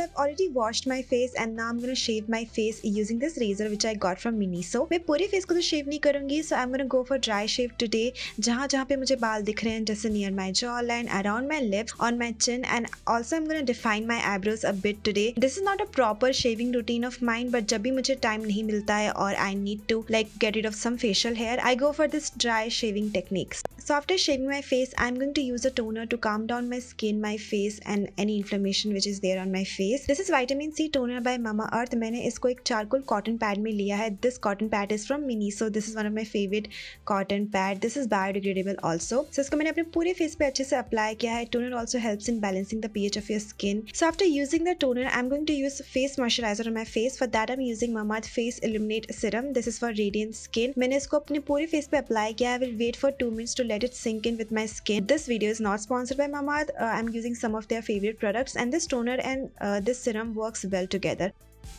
so I've already washed my face and now I'm gonna shave my face using this razor which I got from Miniso. मैं पूरे face को तो शेव नहीं करूंगी, so I'm gonna go for dry shave today. जहाँ जहाँ पे मुझे बाल दिख रहे हैं, जैसे near my jawline, around my lips, on my chin, and also I'm gonna define my eyebrows a bit today. This is not a proper shaving routine of mine, but जब भी मुझे time नहीं मिलता है और I need to like get rid of some facial hair, I go for this dry shaving techniques. So after shaving my face, I'm going to use a toner to calm down my skin, my face and any inflammation which is there on my face. This is vitamin C toner by Mamaearth. मैंने इसको एक charcoal cotton pad में लिया है. This cotton pad is from Miniso. This is one of my favorite cotton pad. This is biodegradable also. So इसको मैंने अपने पूरे face पे अच्छे से apply किया है. Toner also helps in balancing the pH of your skin. So after using the toner, I'm going to use face moisturizer on my face. For that I'm using Mamaearth Face Illuminate Serum. This is for radiant skin. मैंने इसको अपने पूरे face पे apply किया. I will wait for 2 minutes to let it sink in with my skin. This video is not sponsored by Mamaearth. I'm using some of their favorite products, and this toner and this serum works well together.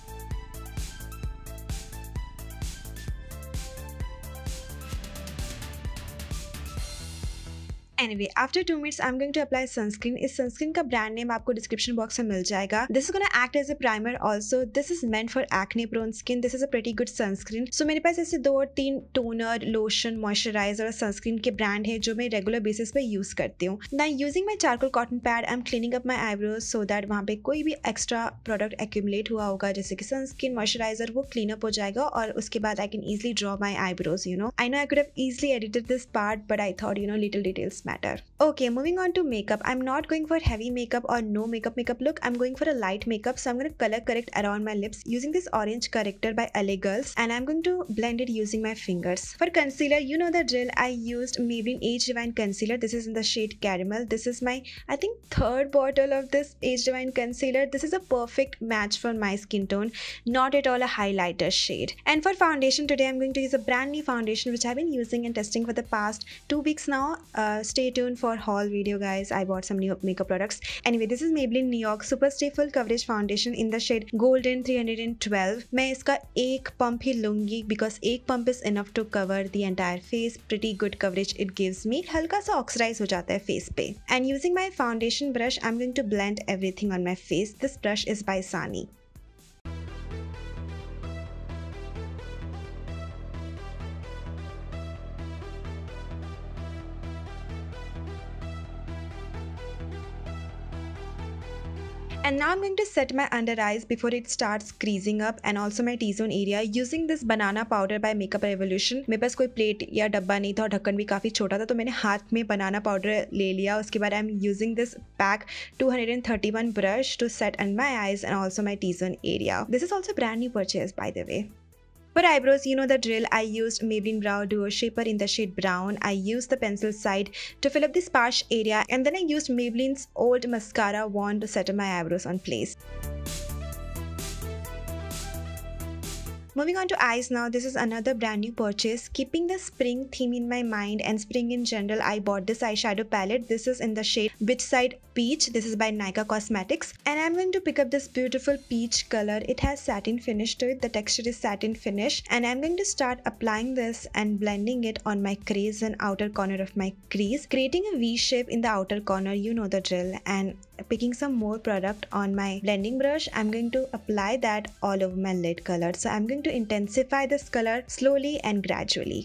Anyway, after 2 minutes, I'm going to apply sunscreen. इस sunscreen का brand name आपको description box में मिल जाएगा. This is gonna act as a primer also. This is meant for acne prone skin. This is a pretty good sunscreen. So मेरे पास ऐसे 2-3 toner, lotion, moisturizer और sunscreen के brand है जो मैं regular basis पे use करती हूँ. Now using my charcoal cotton pad, I'm cleaning up my eyebrows so that वहाँ पे कोई भी extra product accumulate हुआ होगा जैसे कि sunscreen, moisturizer, वो clean up हो जाएगा और उसके बाद I can easily draw my eyebrows. You know, I know I could have easily edited this part, but I thought little details matter. Okay, moving on to makeup. I'm not going for heavy makeup or no makeup look. I'm going for a light makeup. So I'm going to color correct around my lips using this orange corrector by LA Girls, and I'm going to blend it using my fingers. For concealer, you know the drill. I used Maybelline Age Divine concealer. This is in the shade Caramel. This is my, I think, 3rd bottle of this Age Divine concealer. This is a perfect match for my skin tone. Not at all a highlighter shade. And for foundation today, I'm going to use a brand new foundation which I've been using and testing for the past 2 weeks now. Stay tuned for haul video, guys. I bought some new makeup products. Anyway, this is Maybelline New York Super Stay Full Coverage Foundation in the shade Golden 312. मैं इसका एक pump ही लूंगी because एक pump is enough to cover the entire face. Pretty good coverage it gives me. हल्का सा oxidize हो जाता है face पे. And using my foundation brush, I'm going to blend everything on my face. This brush is by Sani. And now I'm going to set my under eyes before it starts creasing up, and also my T-zone area using this banana powder by Makeup Revolution. मेरे पास कोई plate या डब्बा नहीं था और ढक्कन भी काफ़ी छोटा था, तो मैंने हाथ में बनाना पाउडर ले लिया. उसके बाद I'm using this pack 231 brush to set under my eyes and also my T-zone area. This is also a brand new purchase, by the way. For eyebrows, you know the drill. I used Maybelline Brow Duo Shaper in the shade brown. I used the pencil side to fill up the sparse area, and then I used Maybelline's old mascara wand to set up my eyebrows on place. Moving on to eyes now. This is another brand new purchase. Keeping the spring theme in my mind and spring in general, I bought this eyeshadow palette. This is in the shade Beachside Peach. This is by Nykaa Cosmetics, and I'm going to pick up this beautiful peach color. It has satin finish to it. The texture is satin finish, and I'm going to start applying this and blending it on my crease and outer corner of my crease, creating a V shape in the outer corner. You know the drill. And picking some more product on my blending brush, I'm going to apply that all over my lid color. So I'm going to intensify this color slowly and gradually.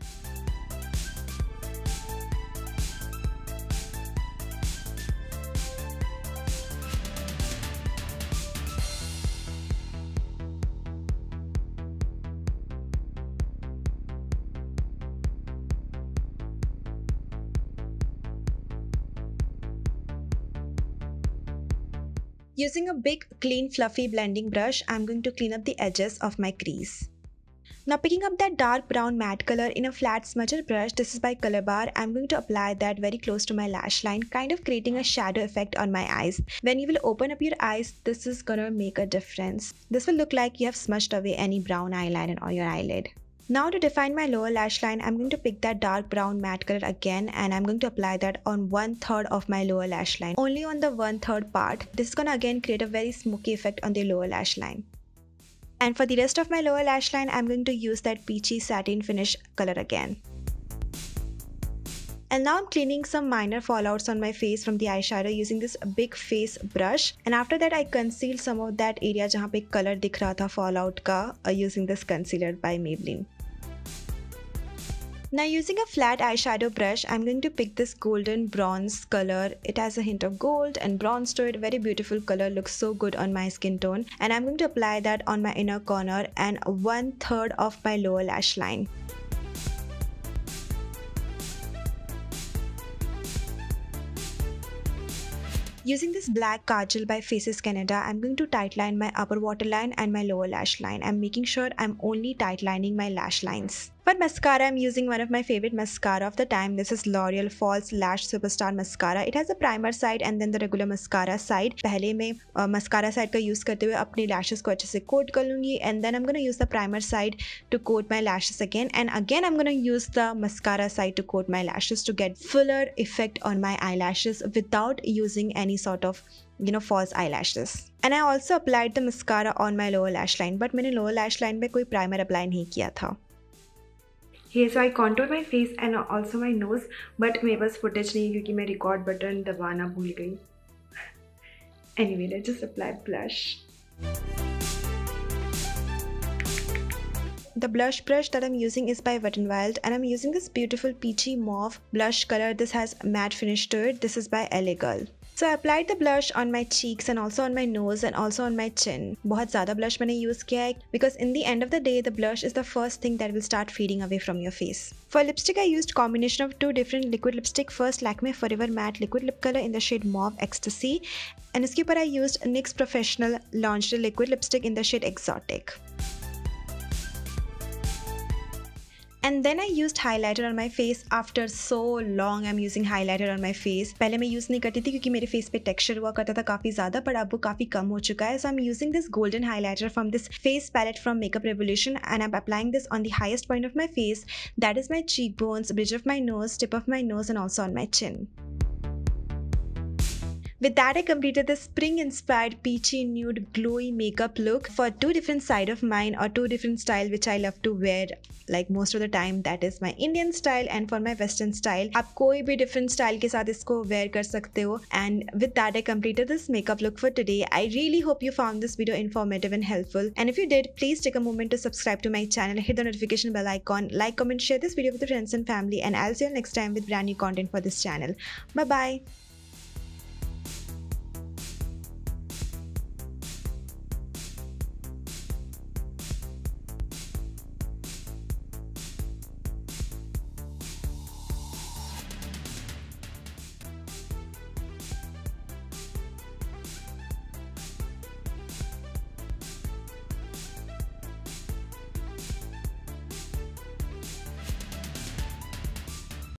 Using a big, clean, fluffy blending brush, I'm going to clean up the edges of my crease. Now picking up that dark brown matte color in a flat smudger brush, this is by Color Bar, I'm going to apply that very close to my lash line, kind of creating a shadow effect on my eyes. When you will open up your eyes, this is gonna make a difference. This will look like you have smudged away any brown eyeliner on your eyelid. Now to define my lower lash line, I'm going to pick that dark brown matte color again, and I'm going to apply that on 1/3 of my lower lash line. Only on the 1/3 part. This is gonna again create a very smoky effect on the lower lash line. And for the rest of my lower lash line, I'm going to use that peachy satin finish color again. And now I'm cleaning some minor fallouts on my face from the eyeshadow using this big face brush. And after that I concealed some of that area जहाँ पे color दिख रहा था fallout का using this concealer by Maybelline. Now using a flat eyeshadow brush, I'm going to pick this golden bronze color. It has a hint of gold and bronze to it. Very beautiful color, looks so good on my skin tone. And I'm going to apply that on my inner corner and 1/3 of my lower lash line. Using this black kajal by Faces Canada, I'm going to tightline my upper waterline and my lower lash line. I'm making sure I'm only tightlining my lash lines. For mascara, I'm using one of my favorite mascara of the time. This is L'Oreal False Lash Superstar Mascara. It has a primer side and then the regular mascara side. पहले मैं mascara side का use करते हुए अपने lashes को अच्छे से coat कर लूँगी, and then I'm gonna use the primer side to coat my lashes again, and again I'm gonna use the mascara side to coat my lashes to get fuller effect on my eyelashes without using any sort of false eyelashes. And I also applied the mascara on my lower lash line, but मैंने lower lash line पे कोई primer apply नहीं किया था. Here, so I contour my face and also my nose, but मेरे पास footage नहीं क्योंकि मैं record button दबाना भूल गई. Anyway, let's just apply blush. The blush brush that I'm using is by Wet n Wild, and I'm using this beautiful peachy mauve blush color. This has matte finish to it. This is by LA Girl. So I applied the blush on my cheeks and also on my nose and also on my chin. बहुत ज़्यादा blush मैंने use किया है because in the end of the day the blush is the first thing that will start fading away from your face. For lipstick I used combination of two different liquid lipstick. First Lakme Forever Matte Liquid Lip Color in the shade Mauve Ecstasy, and इसके ऊपर I used NYX Professional Lingerie Liquid Lipstick in the shade Exotic. And then I used highlighter on my face. After so long I'm using highlighter on my face. पहले मैं use नहीं करती थी क्योंकि मेरे face पे texture हुआ करता था काफ़ी ज़्यादा, पर अब वो काफ़ी कम हो चुका है. So I'm using this golden highlighter from this face palette from Makeup Revolution, and I'm applying this on the highest point of my face. That is my cheekbones, bridge of my nose, tip of my nose, and also on my chin. With that, I completed the spring-inspired peachy nude glowy makeup look for two different side of mine, or two different style which I love to wear like most of the time. That is my Indian style and for my Western style. आप कोई भी different style के साथ इसको wear कर सकते हो. And with that, I completed this makeup look for today. I really hope you found this video informative and helpful. And if you did, please take a moment to subscribe to my channel, hit the notification bell icon, like, comment, share this video with your friends and family, and I'll see you next time with brand new content for this channel. Bye bye.